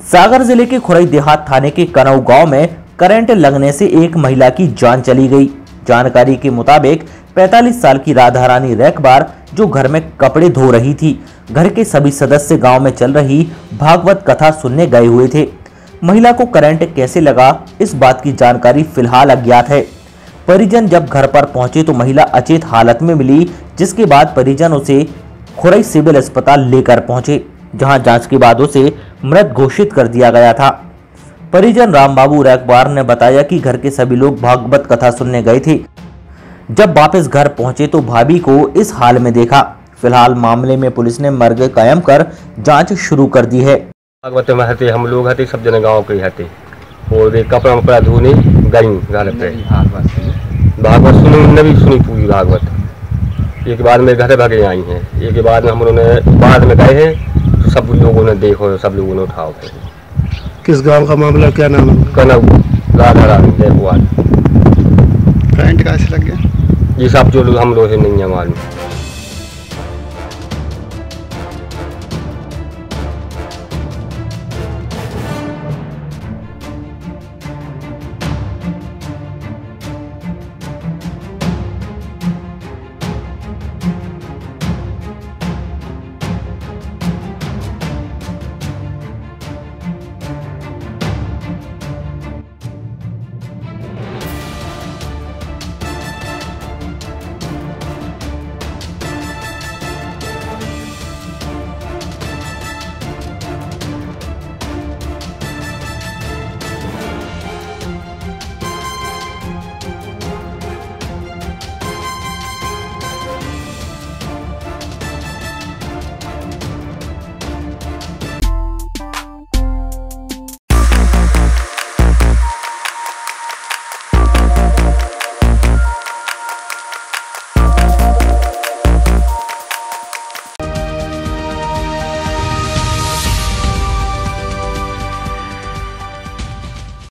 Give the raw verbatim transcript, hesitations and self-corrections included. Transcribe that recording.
सागर जिले के खुरई देहात थाने के कनऊ गांव में करंट लगने से एक महिला की जान चली गई। जानकारी के मुताबिक पैंतालीस साल की राधा रानी रैकबार जो घर में कपड़े धो रही थी, घर के सभी सदस्य गांव में चल रही भागवत कथा सुनने गए हुए थे। महिला को करंट कैसे लगा, इस बात की जानकारी फिलहाल अज्ञात है। परिजन जब घर पर पहुंचे तो महिला अचेत हालत में मिली, जिसके बाद परिजन उसे खुरई सिविल अस्पताल लेकर पहुंचे, जहां जांच के बाद उसे मृत घोषित कर दिया गया था। परिजन रामबाबू रैकबार ने बताया कि घर के सभी लोग भागवत कथा सुनने गए थे। जब वापस घर पहुंचे तो भाभी को इस हाल में देखा। फिलहाल मामले में पुलिस ने मर्ग कायम कर जांच शुरू कर दी है। भागवत में हते हम लोग हते सब जने गांव के हते और दे कपड़ा वपड़ा धोने गई घर पे भागवत सुनी न भी सुनी पूरी भागवत। एक बार में घर भागे आई हैं, एक बार में हम लोगों ने बाद में गए हैं तो सब लोगों ने देखो, सब लोगों ने उठाओ। किस गांव का मामला, क्या नाम है? कनऊ राधा रानी रैकबार। करंट कैसे लग गया? ये सब जो हम लोग नहीं है मालूम।